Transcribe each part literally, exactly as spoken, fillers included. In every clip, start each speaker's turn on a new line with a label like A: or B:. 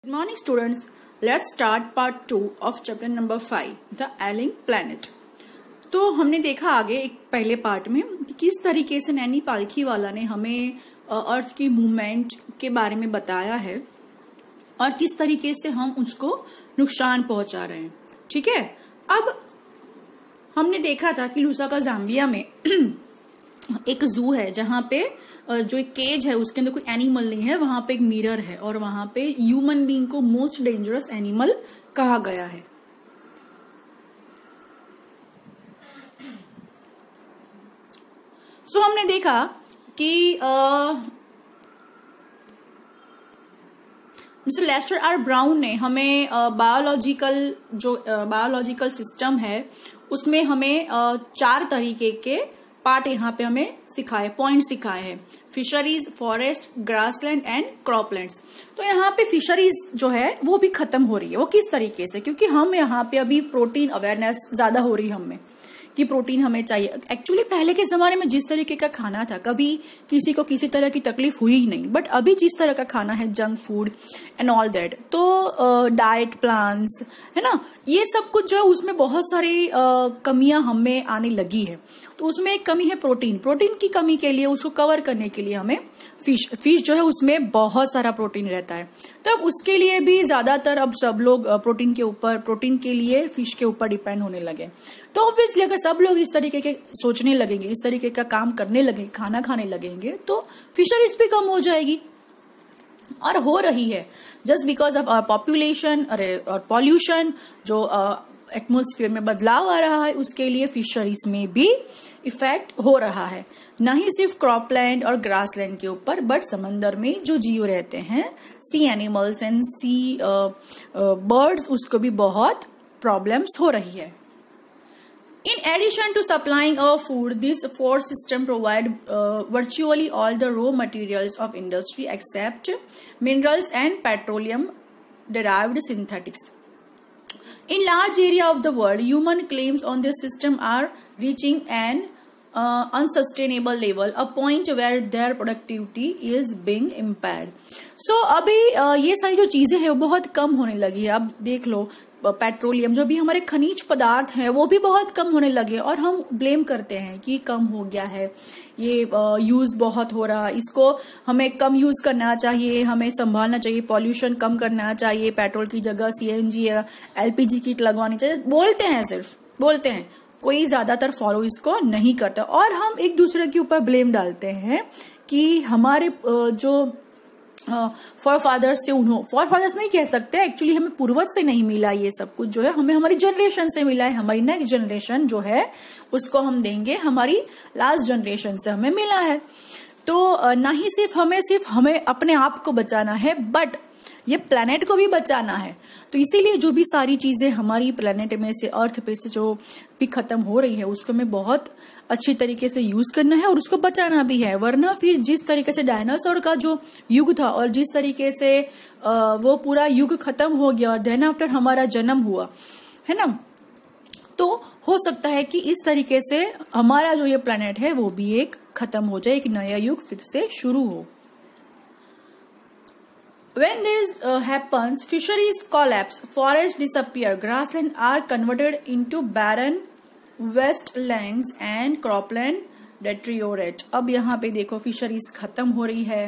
A: Good morning students, let's start part two of chapter number five, the alien planet। तो हमने देखा आगे एक पहले पार्ट में कि किस तरीके से नैनी पालखीवाला ने हमें अर्थ की मूवमेंट के बारे में बताया है और किस तरीके से हम उसको नुकसान पहुंचा रहे हैं। ठीक है, अब हमने देखा था कि लुसाका जाम्बिया में एक जू है जहां पे जो एक केज है उसके अंदर कोई एनिमल नहीं है, वहां पे एक मिरर है और वहां पे ह्यूमन बीइंग को मोस्ट डेंजरस एनिमल कहा गया है। सो so, हमने देखा कि मिस्टर लेस्टर आर ब्राउन ने हमें बायोलॉजिकल uh, जो बायोलॉजिकल uh, सिस्टम है उसमें हमें uh, चार तरीके के पार्ट यहाँ पे हमें सिखाए, पॉइंट सिखाए हैं, fisheries, forest, grassland and croplands. तो यहाँ पे फिशरीज जो है वो भी खत्म हो रही है। वो किस तरीके से? क्योंकि हम यहाँ पे अभी प्रोटीन अवेयरनेस ज्यादा हो रही है हमें कि प्रोटीन हमें चाहिए। एक्चुअली पहले के जमाने में जिस तरीके का खाना था कभी किसी को किसी तरह की तकलीफ हुई ही नहीं, बट अभी जिस तरह का खाना है junk food and all that, तो डाइट प्लान्स है ना, ये सब कुछ जो है उसमें बहुत सारी कमियां हमें आने लगी है। तो उसमें एक कमी है प्रोटीन। प्रोटीन की कमी के लिए, उसको कवर करने के लिए हमें फिश फिश जो है उसमें बहुत सारा प्रोटीन रहता है, तब उसके लिए भी ज्यादातर अब सब लोग प्रोटीन के ऊपर प्रोटीन के लिए फिश के ऊपर डिपेंड होने लगे। तो ऑब्वियसली अगर सब लोग इस तरीके के सोचने लगेंगे, इस तरीके का काम करने लगेंगे, खाना खाने लगेंगे, तो फिशरीज भी कम हो जाएगी और हो रही है जस्ट बिकॉज ऑफ पॉपुलेशन और पॉल्यूशन। जो एटमोस्फेयर में बदलाव आ रहा है उसके लिए फिशरीज में भी इफेक्ट हो रहा है, न ही सिर्फ क्रॉपलैंड और ग्रासलैंड के ऊपर, बट समंदर में जो जीव रहते हैं, sea animals and sea birds, उसको भी बहुत प्रॉब्लम्स हो रही है। In addition to supplying our food, this fourth system provide uh, virtually all the raw materials of industry except minerals and petroleum derived synthetics. In large area of the world, human claims on this system are reaching an uh, unsustainable level, a point where their productivity is being impaired. So अभी uh, ये सारी जो चीजें हैं वो बहुत कम होने लगी है। अब देख लो पेट्रोलियम, जो भी हमारे खनिज पदार्थ हैं वो भी बहुत कम होने लगे और हम ब्लेम करते हैं कि कम हो गया है, ये यूज बहुत हो रहा, इसको हमें कम यूज करना चाहिए, हमें संभालना चाहिए, पॉल्यूशन कम करना चाहिए, पेट्रोल की जगह सीएनजी या एलपीजी किट लगवानी चाहिए। बोलते हैं, सिर्फ बोलते हैं, कोई ज्यादातर फॉलो इसको नहीं करता और हम एक दूसरे के ऊपर ब्लेम डालते हैं कि हमारे जो फॉर फादर्स से, उन्हों फॉर फादर्स नहीं कह सकते, एक्चुअली हमें पूर्वज से नहीं मिला ये सब कुछ, जो है हमें हमारी जनरेशन से मिला है। हमारी नेक्स्ट जनरेशन जो है उसको हम देंगे, हमारी लास्ट जनरेशन से हमें मिला है। तो ना ही सिर्फ हमें सिर्फ हमें अपने आप को बचाना है, बट ये प्लेनेट को भी बचाना है। तो इसीलिए जो भी सारी चीजें हमारी प्लेनेट में से, अर्थ पे से जो भी खत्म हो रही है, उसको हमें बहुत अच्छी तरीके से यूज करना है और उसको बचाना भी है। वरना फिर जिस तरीके से डायनासोर का जो युग था और जिस तरीके से वो पूरा युग खत्म हो गया और देन आफ्टर हमारा जन्म हुआ है ना, तो हो सकता है कि इस तरीके से हमारा जो ये प्लेनेट है वो भी एक खत्म हो जाए, एक नया युग फिर से शुरू हो। When this uh, happens, fisheries collapse, forests disappear, grasslands are converted into barren wastelands and cropland deteriorate. अब यहाँ पे देखो फिशरीज खत्म हो रही है,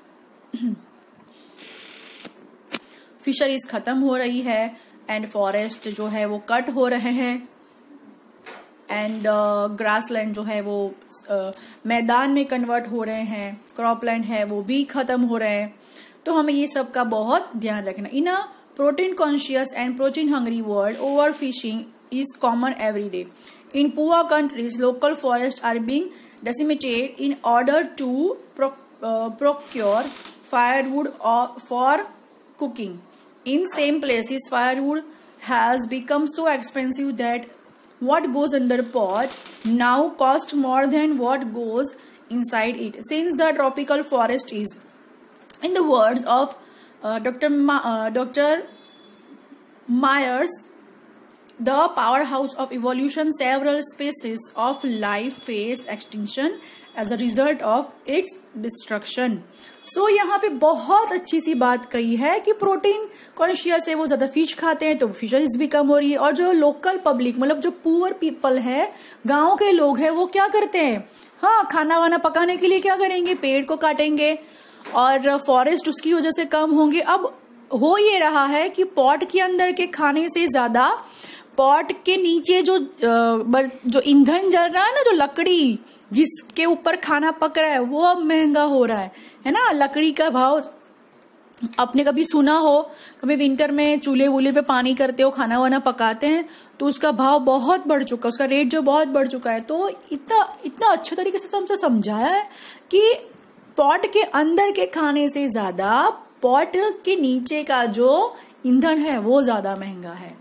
A: फिशरीज खत्म हो रही है एंड फॉरेस्ट जो है वो कट हो रहे हैं एंड ग्रासलैंड जो है वो uh, मैदान में कन्वर्ट हो रहे हैं, क्रॉपलैंड है वो भी खत्म हो रहे हैं। तो हमें ये सब का बहुत ध्यान रखना। In a protein conscious and protein hungry world, overfishing is common every day. In poor countries, local forest are being decimated in order to procure firewood for cooking. In same places, firewood has become so expensive that what goes under pot now cost more than what goes inside it. Since the tropical forest is, in the words of uh, Doctor Ma, uh, Doctor Myers, the powerhouse of evolution, several species of life face extinction as a result of its destruction. So so, यहाँ पे बहुत अच्छी सी बात कही है कि protein conscious है, वो ज्यादा फिश खाते हैं तो फिशरीज भी कम हो रही है, और जो लोकल पब्लिक मतलब जो पुअर पीपल है, गांव के लोग हैं, वो क्या करते हैं, हाँ खाना वाना पकाने के लिए क्या करेंगे, पेड़ को काटेंगे और फॉरेस्ट उसकी वजह से कम होंगे। अब हो ये रहा है कि पॉट के अंदर के खाने से ज्यादा पॉट के नीचे जो जो ईंधन जल रहा है ना, जो लकड़ी जिसके ऊपर खाना पक रहा है, वो अब महंगा हो रहा है है ना। लकड़ी का भाव आपने कभी सुना हो, कभी विंटर में चूल्हे वूल्हे पे पानी करते हो, खाना वाना पकाते हैं, तो उसका भाव बहुत बढ़ चुका है, उसका रेट जो बहुत बढ़ चुका है। तो इतना इतना अच्छे तरीके से हमसे समझाया है कि पॉट के अंदर के खाने से ज्यादा पॉट के नीचे का जो ईंधन है वो ज्यादा महंगा है।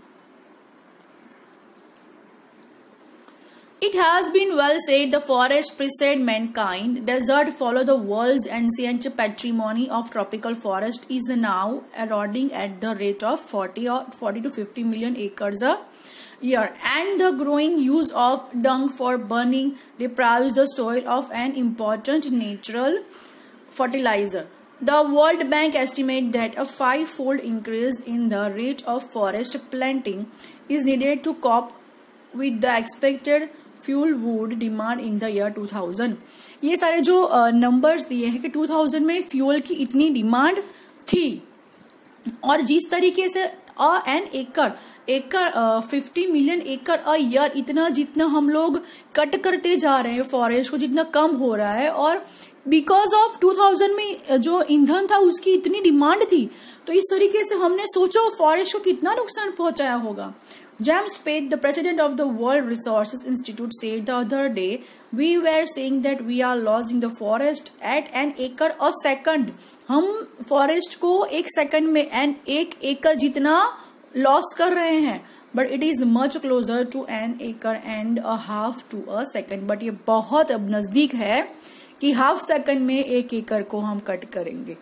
A: It has been well said, the forest precede mankind. Desert follow the world's ancient patrimony of tropical forest is now eroding at the rate of forty or forty to fifty million acres a year, and the growing use of dung for burning deprives the soil of an important natural fertilizer. The World Bank estimates that a five-fold increase in the rate of forest planting is needed to cope with the expected fuelwood demand in the year two thousand. ये सारे जो numbers uh, दिए हैं कि two thousand में fuel की इतनी demand थी, और जिस तरीके से अ एन एकड़ एकड़ फिफ्टी मिलियन एकड़ अ ईयर, इतना जितना हम लोग कट करते जा रहे हैं फॉरेस्ट को, जितना कम हो रहा है, और बिकॉज ऑफ टू थाउजेंड में जो ईंधन था उसकी इतनी डिमांड थी, तो इस तरीके से हमने सोचो फॉरेस्ट को कितना नुकसान पहुंचाया होगा। James Page, the president of the World Resources Institute, said the other day, we were saying that we are losing the forest at an acre a second. हम फॉरेस्ट को एक सेकंड में एन एक एकड़ जितना लॉस कर रहे हैं, but it is much closer to an acre and a half to a second. But ये बहुत अब नजदीक है कि हाफ सेकंड में एक एकड़ को हम कट करेंगे।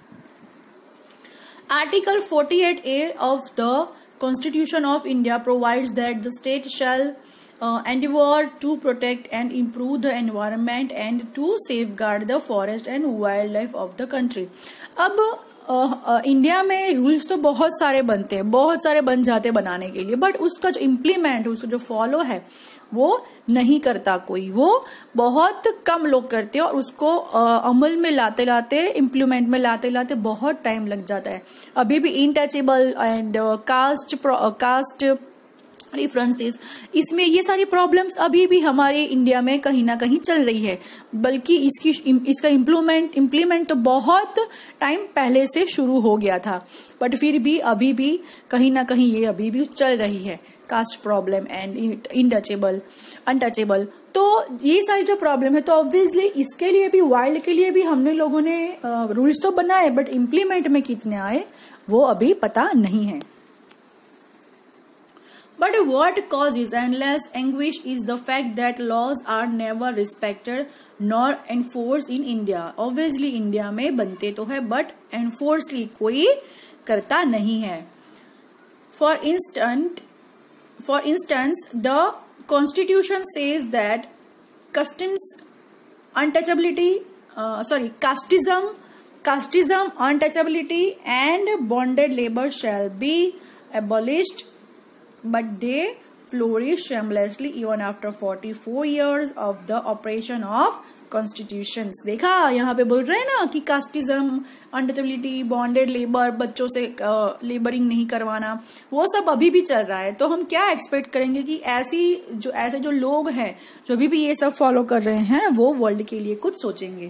A: Article forty eight A of the Constitution of India provides that the state shall uh, endeavor to protect and improve the environment and to safeguard the forest and wildlife of the country. अब India uh, uh, में rules तो बहुत सारे बनते हैं, बहुत सारे बन जाते हैं बनाने के लिए, बट उसका जो इम्प्लीमेंट, उसका जो फॉलो है वो नहीं करता कोई, वो बहुत कम लोग करते हैं, और उसको uh, अमल में लाते लाते इम्प्लीमेंट में लाते लाते बहुत टाइम लग जाता है। अभी भी untouchable and caste caste references, इसमें ये सारी प्रॉब्लम्स अभी भी हमारे इंडिया में कहीं ना कहीं चल रही है, बल्कि इसकी इसका इम्प्लीमेंट इम्प्लीमेंट तो बहुत टाइम पहले से शुरू हो गया था, बट फिर भी अभी भी कहीं ना कहीं ये अभी भी चल रही है, caste problem and untouchable untouchable. तो ये सारी जो प्रॉब्लम है, तो ऑब्वियसली इसके लिए भी, वाइल्ड के लिए भी हमने लोगों ने रूल्स तो बनाए, बट इम्प्लीमेंट में कितने आए वो अभी पता नहीं है। But what causes endless anguish is the fact that laws are never respected nor enforced in India. Obviously India में बनते तो है, but enforcedly कोई करता नहीं है। For instance, for instance, the Constitution says that customs untouchability, uh, sorry, casteism, casteism, untouchability, and bonded labor shall be abolished. But they flourish shamelessly even after forty-four years of the operation of constitutions. देखा, यहाँ पे बोल रहे हैं ना कि casteism, untouchability, bonded labour, बच्चों से लेबरिंग नहीं करवाना, वो सब अभी भी चल रहा है। तो हम क्या एक्सपेक्ट करेंगे कि ऐसी जो ऐसे जो लोग हैं जो अभी भी ये सब फॉलो कर रहे हैं, वो वर्ल्ड के लिए कुछ सोचेंगे।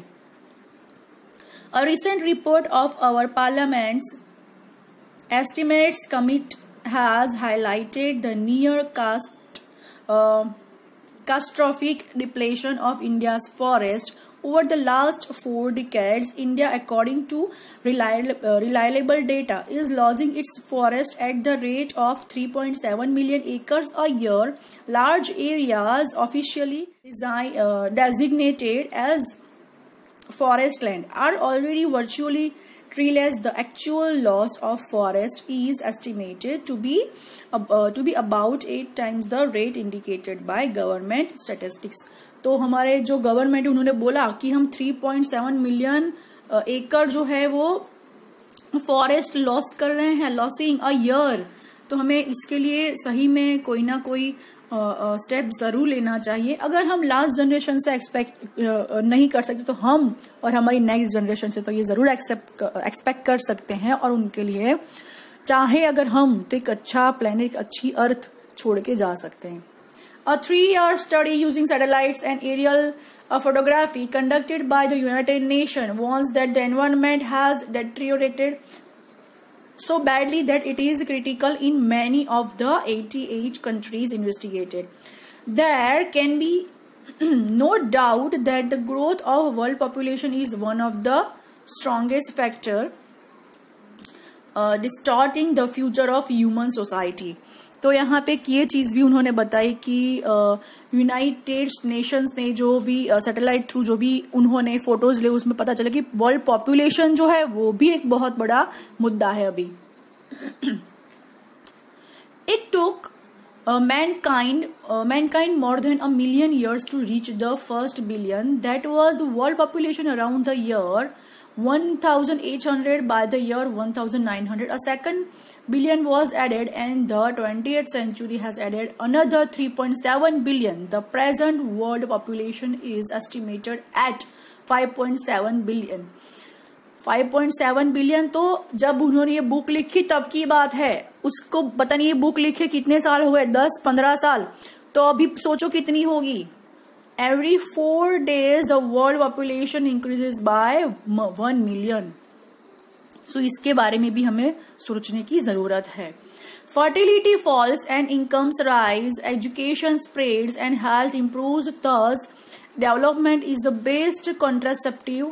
A: A recent report of our parliament's estimates commit has highlighted the near cast, uh, catastrophic depletion of India's forest over the last four decades. India, according to reliable, uh, reliable data, is losing its forest at the rate of three point seven million acres a year. Large areas officially design, uh, designated as forest land are already virtually treeless, the actual loss of forest is estimated to be uh, to be about eight times the rate indicated by government statistics. तो हमारे जो government उन्होंने बोला कि हम three point seven million एकड़ जो है वो फॉरेस्ट लॉस कर रहे हैं, लॉसिंग अ ईयर. तो हमें इसके लिए सही में कोई ना कोई स्टेप जरूर लेना चाहिए. अगर हम लास्ट जनरेशन से एक्सपेक्ट नहीं कर सकते तो हम और हमारी नेक्स्ट जनरेशन से तो ये जरूर एक्सेप्ट एक्सपेक्ट कर सकते हैं. और उनके लिए चाहे अगर हम तो एक अच्छा प्लेनेट, अच्छी अर्थ छोड़ के जा सकते हैं. A three-year study using satellites and aerial uh, photography conducted by the United Nations warns that the environment has deteriorated so badly that it is critical in many of the eighty-eight countries investigated. There can be no doubt that the growth of world population is one of the strongest factor uh, distorting the future of human society. तो यहाँ पे ये चीज़ भी उन्होंने बताई कि United Nations ने जो भी सैटेलाइट थ्रू जो भी उन्होंने फोटोज ले उसमें पता चला कि वर्ल्ड पॉपुलेशन जो है वो भी एक बहुत बड़ा मुद्दा है अभी. It took mankind mankind more than a million years to reach the first billion. That was the world population around the year one thousand eight hundred. By the year one thousand nine hundred, a second billion was added, and the twentieth century has added another three point seven billion. The present world population is estimated at five point seven billion. five point seven billion तो जब उन्होंने ये book लिखी तब की बात है. उसको पता नहीं ये बुक लिखे कितने साल हो गए, दस पंद्रह साल. तो अभी सोचो कितनी होगी. Every four days the world population increases by one million. So इसके बारे में भी हमें सोचने की जरूरत है. Fertility falls and incomes rise, education spreads and health improves. Thus, development is the best contraceptive.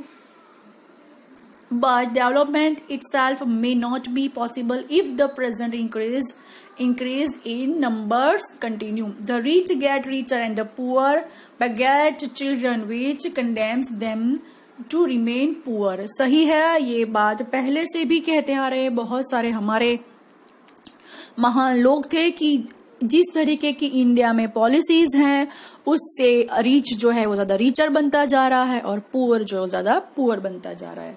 A: But development itself may not be possible if the present increase increase in numbers continue. The rich get richer and the poor beget children, which condemns them to remain poor. सही है ये बात, पहले से भी कहते आ रहे बहुत सारे हमारे महान लोग थे कि जिस तरीके की इंडिया में पॉलिसीज हैं उससे रिच जो है वो ज्यादा रिचर बनता जा रहा है और पुअर जो ज्यादा पुअर बनता जा रहा है.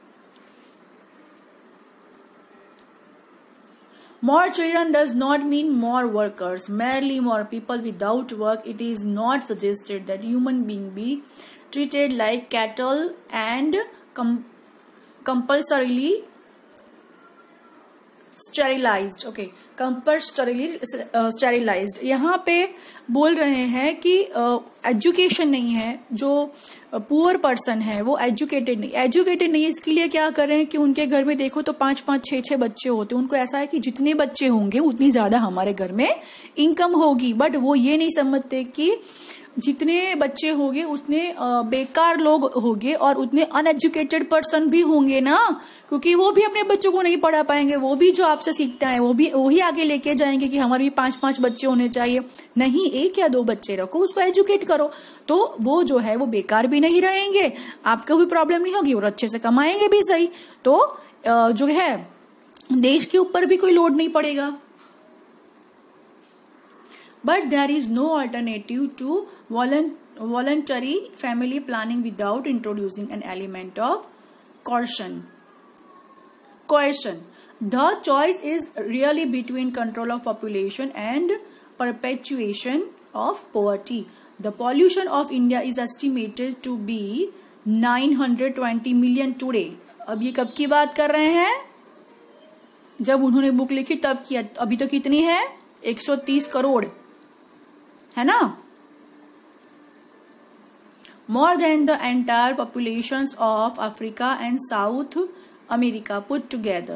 A: More children does not mean more workers, merely more people without work. It is not suggested that human beings be treated like cattle and com- compulsorily sterilized. Okay, compulsorily uh, sterilized. यहाँ पे बोल रहे हैं कि education uh, नहीं है, जो poor uh, person है वो एजुकेटेड नहीं एजुकेटेड नहीं इसके लिए क्या करें कि उनके घर में देखो तो पांच पांच छह छह बच्चे होते हैं. उनको ऐसा है कि जितने बच्चे होंगे उतनी ज्यादा हमारे घर में इनकम होगी. बट वो ये नहीं समझते कि जितने बच्चे होंगे उतने बेकार लोग होंगे और उतने अनएजुकेटेड पर्सन भी होंगे ना, क्योंकि वो भी अपने बच्चों को नहीं पढ़ा पाएंगे. वो भी जो आपसे सीखता है वो भी वही आगे लेके जाएंगे कि हमारे भी पांच पांच बच्चे होने चाहिए. नहीं, एक या दो बच्चे रखो, उसको एजुकेट करो, तो वो जो है वो बेकार भी नहीं रहेंगे, आपको भी प्रॉब्लम नहीं होगी और अच्छे से कमाएंगे भी सही. तो जो है देश के ऊपर भी कोई लोड नहीं पड़ेगा. But there is no alternative to voluntary family planning without introducing an element of coercion. Coercion. The choice is really between control of population and perpetuation of poverty. The population of India is estimated to be nine hundred twenty million today. अब ये कब की बात कर रहे हैं? जब उन्होंने बुक लिखी तब की. अभी तो कितनी है? एक सौ तीस करोड़ है ना. More than the entire populations of Africa and South America put together.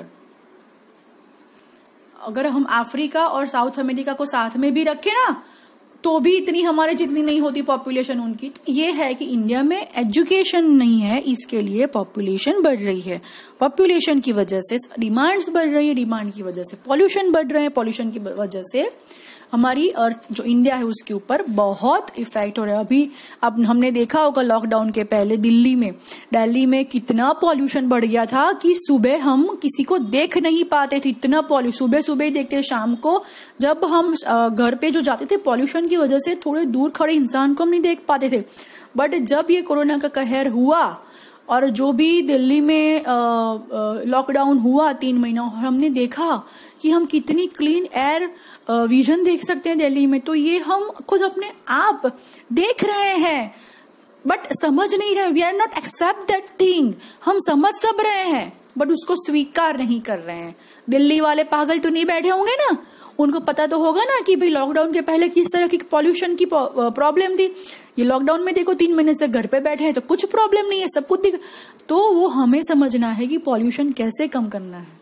A: अगर हम अफ्रीका और साउथ अमेरिका को साथ में भी रखें ना तो भी इतनी हमारे जितनी नहीं होती पॉपुलेशन उनकी. तो ये है कि इंडिया में एजुकेशन नहीं है, इसके लिए पॉपुलेशन बढ़ रही है. पॉपुलेशन की वजह से डिमांड्स बढ़ रही है, डिमांड की वजह से पॉल्यूशन बढ़ रहे हैं, पॉल्यूशन की वजह से हमारी अर्थ जो इंडिया है उसके ऊपर बहुत इफेक्ट हो रहा है। अभी अब हमने देखा होगा लॉकडाउन के पहले दिल्ली में, दिल्ली में कितना पॉल्यूशन बढ़ गया था कि सुबह हम किसी को देख नहीं पाते थे, इतना पॉल्यूशन सुबह सुबह ही देखते, शाम को जब हम घर पे जो जाते थे पॉल्यूशन की वजह से थोड़े दूर खड़े इंसान को हम नहीं देख पाते थे। बट जब ये कोरोना का कहर हुआ और जो भी दिल्ली में लॉकडाउन हुआ तीन महीना, और हमने देखा कि हम कितनी क्लीन एयर विजन देख सकते हैं दिल्ली में, तो ये हम खुद अपने आप देख रहे हैं बट समझ नहीं रहे। We are not accept that thing. हम समझ सब रहे हैं बट उसको स्वीकार नहीं कर रहे हैं। दिल्ली वाले पागल तो नहीं बैठे होंगे ना, उनको पता तो होगा ना कि भाई लॉकडाउन के पहले किस तरह की पॉल्यूशन की प्रॉब्लम थी। ये लॉकडाउन में देखो तीन महीने से घर पे बैठे हैं तो कुछ प्रॉब्लम नहीं है, सब कुछ दिख। तो वो हमें समझना है कि पॉल्यूशन कैसे कम करना है।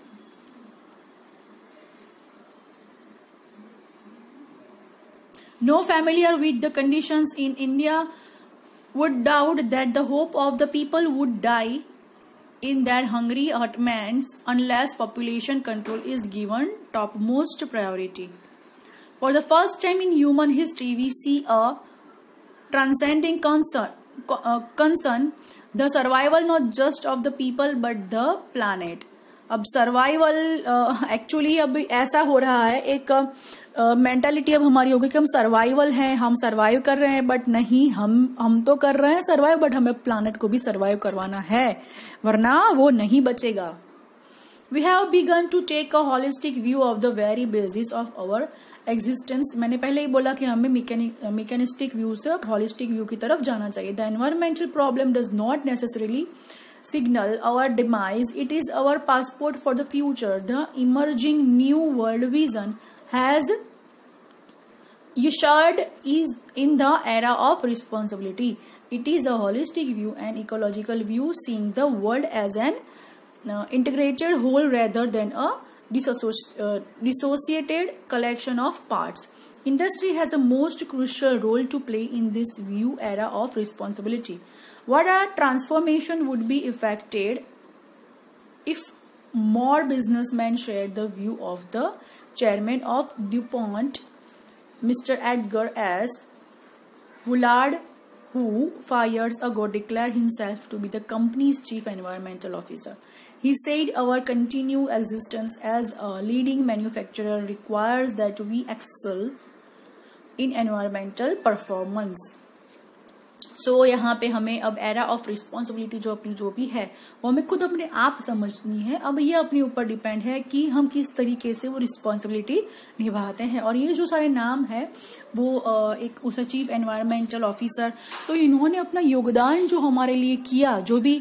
A: No familiar with the conditions in India would doubt that the hope of the people would die in their hungry hutments unless population control is given topmost priority. For the first time in human history, we see a transcending concern, uh, concern the survival not just of the people but the planet. अब survival actually अब ऐसा हो रहा है, एक mentality uh, अब हमारी होगी कि हम सर्वाइवल हैं, हम सर्वाइव कर रहे हैं, बट नहीं, हम हम तो कर रहे हैं सर्वाइव बट हमें प्लानेट को भी सर्वाइव करवाना है, वरना वो नहीं बचेगा। We have began to take a holistic view of the very basis of our existence. मैंने पहले ही बोला कि हमें मैकेनिस्टिक व्यू से होलिस्टिक व्यू की तरफ जाना चाहिए। The environmental problem does not necessarily signal our demise, it is our passport for the future. The emerging new world vision has ushered is in the era of responsibility. It is a holistic view, an ecological view, seeing the world as an uh, integrated whole rather than a disassoci- uh, dissociated collection of parts. Industry has a most crucial role to play in this view era of responsibility. What a transformation would be effected if more businessmen shared the view of the chairman of DuPont, Mister Edgar S. Woolard, who five years ago declared himself to be the company's chief environmental officer. He said, our continued existence as a leading manufacturer requires that we excel in environmental performance. So so, यहाँ पे हमें अब era of responsibility जो अपनी जो भी है वो हमें खुद अपने आप समझनी है। अब ये अपने ऊपर डिपेंड है कि हम किस तरीके से वो रिस्पॉन्सिबिलिटी निभाते हैं। और ये जो सारे नाम है वो एक उस चीफ एनवायरमेंटल ऑफिसर, तो इन्होंने अपना योगदान जो हमारे लिए किया, जो भी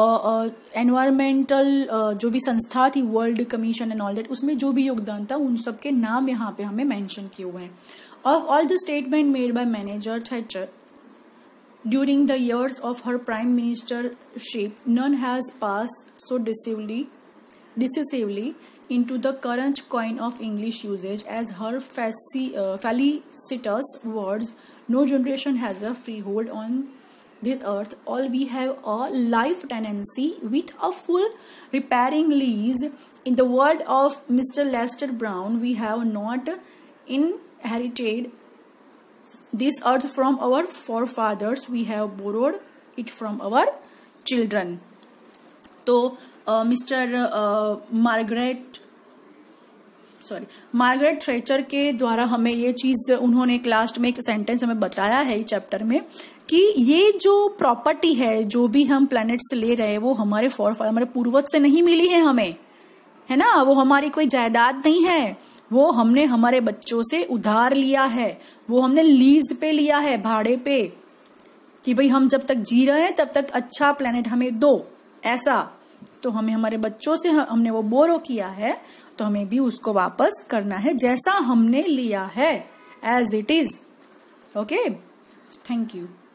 A: एनवायरमेंटल जो भी संस्था थी, world commission and all that, उसमें जो भी योगदान था उन सबके नाम यहाँ पे हमें मेंशन किए हुए हैं। Of all the statement made by manager Thatcher during the years of her prime ministership, none has passed so decisively, decisively into the current coin of English usage as her faci, uh, felicitous words. No generation has a freehold on this earth. All we have a life tenancy with a full repairing lease. In the word of Mister Lester Brown, we have not inherited this earth from our forefathers, we have borrowed it from our children. तो mister Margaret sorry Margaret Thatcher के द्वारा हमें ये चीज, उन्होंने एक last में एक सेंटेंस हमें बताया है इस चैप्टर में कि ये जो प्रॉपर्टी है, जो भी हम प्लैनेट से ले रहे हैं, वो हमारे फोरफादर, हमारे पूर्वज से नहीं मिली है हमें, है ना। वो हमारी कोई जायदाद नहीं है, वो हमने हमारे बच्चों से उधार लिया है, वो हमने लीज पे लिया है, भाड़े पे, कि भाई हम जब तक जी रहे हैं तब तक अच्छा प्लेनेट हमें दो, ऐसा। तो हमें हमारे बच्चों से हमने वो बोरो किया है, तो हमें भी उसको वापस करना है जैसा हमने लिया है, as it is. Okay, thank you.